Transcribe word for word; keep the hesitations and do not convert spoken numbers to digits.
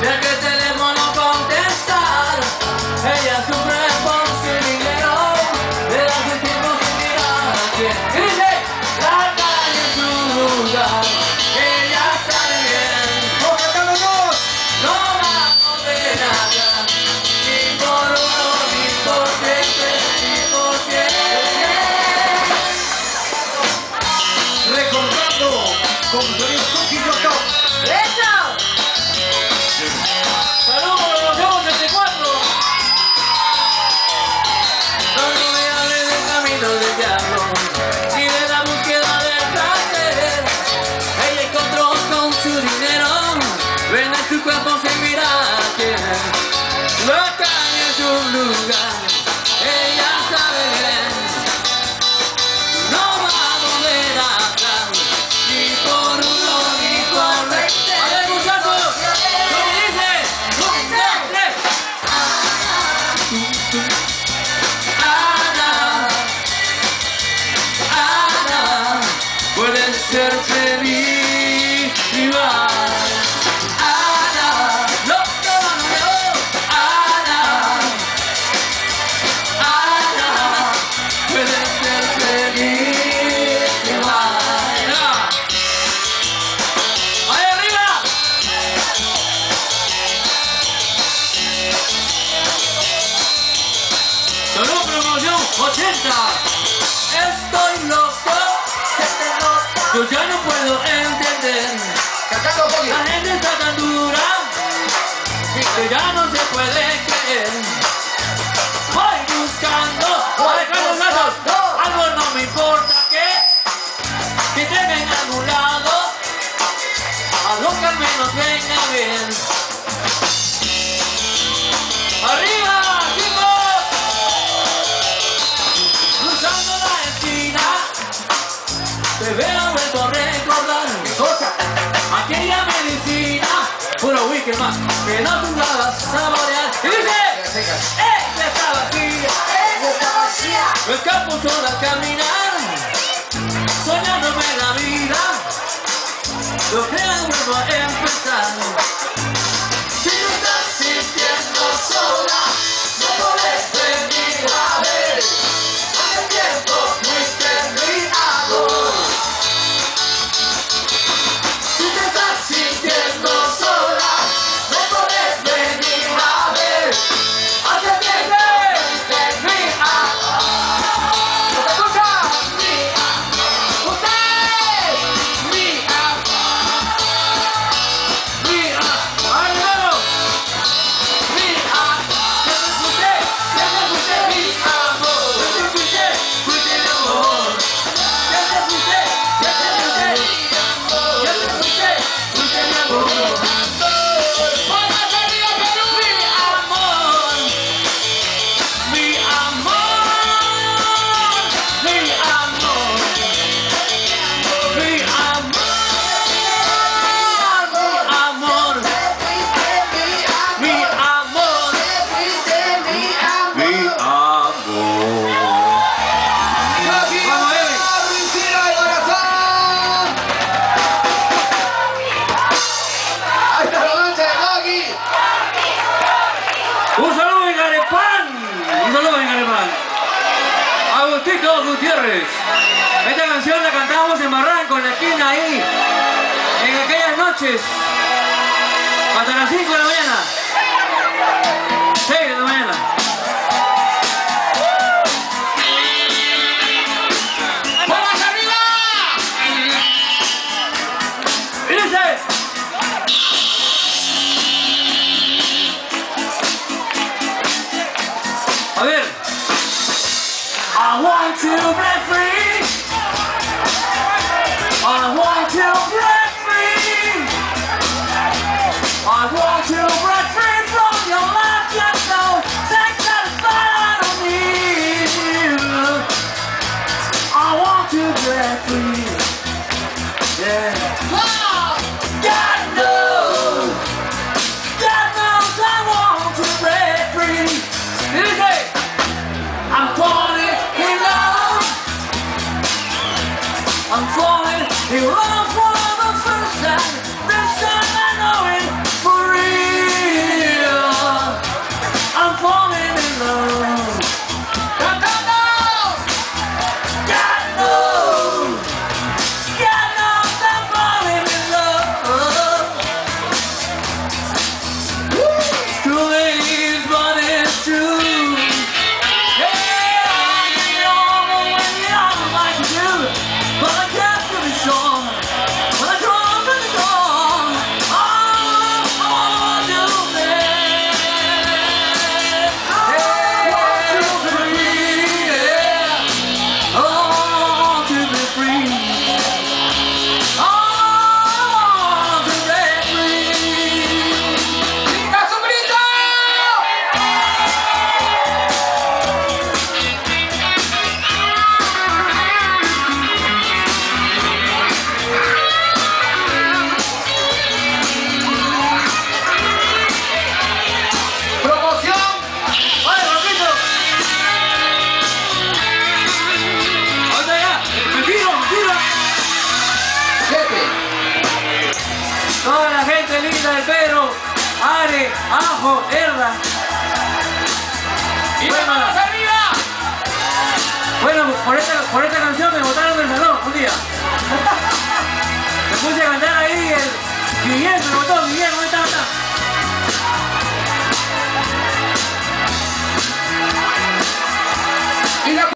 de que el teléfono contestar. Ella sufre por su dinero, le da su tiempo sin mirar a quién. Y dice, la calle en su lugar, ella sabe bien. ¡Oye, cámonos! No vamos de nada, ni por uno, ni por siempre, ni por siempre. Recordando con sonido Cookie Top. ¡Eso! Saludos, nos vemos en este cuatro. No, no me hables del camino del diablo, ni de la búsqueda del placer. Ella encontró con su dinero, vende su cuerpo sin mirar a quién. La calle es un lugar, ella sabe bien. No vamos de nada, ni por uno, ni por veinte. A ver, muchachos, ¿cómo dice? Un, dos, tres. Ana, Ana, puedes ser feliz igual. Ana, no, no, no, no. Ana, Ana, puedes ser feliz igual. ¡Ahí arriba! Solo promoción ochenta. Estoy loco, yo ya no puedo entender. Cantando Cookie. La gente está tan dura que ya no se puede creer. Voy buscando, voy dejando datos. Algo no me importa que, que tenga en algún lado, algo que al menos venga bien. ¡Arriba, chicos! Cruzando la esquina, te veo vuelto a recordar Cosa. aquella medicina, puro whisky más, que no jugaba a saborear. Y dice, ella está vacía, ¡Esa está vacía! me escapo solo a caminar, soñándome la vida, lo que vuelvo a empezar. Si no estás sintiendo sola, no podés venir a ver, hace tiempo fuiste mi amor. Si te estás sintiendo sola, no podés venir a ver, hace tiempo fuiste mi amor. ¡Escucha! Mi amor. ¡Usted! Mi amor. Mi amor. ¡Ay, hermano! Mi amor. Siempre fuiste, siempre fuiste mi amor. Siempre fuiste, fuiste mi amor. Siempre fuiste, siempre fuiste mi amor. Siempre fuiste, fuiste mi amor. ¡Palmas arriba, Perú! Mi amor. Mi amor. Mi amor. Mi amor. Mi amor. Mi amor. Mi amor. Vamos, Evi. Cristina de Corazón. Ahí está la noche de Cookie. Un saludo en Garepán. Un saludo en Garepán. Agustito Gutiérrez. Esta canción la cantamos en Barranco, en la esquina ahí, en aquellas noches, hasta las cinco de la mañana. seis de la mañana. ¡Vamos arriba! Y dice, a ver. I want to break free. I want to break free. I want to break free from your life. Just know, take satisfied, I don't need you. I want to break free. Yeah. God knows. God knows I want to break free. Dice, I'm falling in love. I'm falling in love for the first time. This time I know it for real. ajo, herda. ¡Y Bueno. las manos arriba! Bueno, por esta, por esta canción me botaron del salón un día. Me puse a cantar ahí el Guillermo, me botó, Guillermo, ¿dónde está? ¿Dónde está? Y la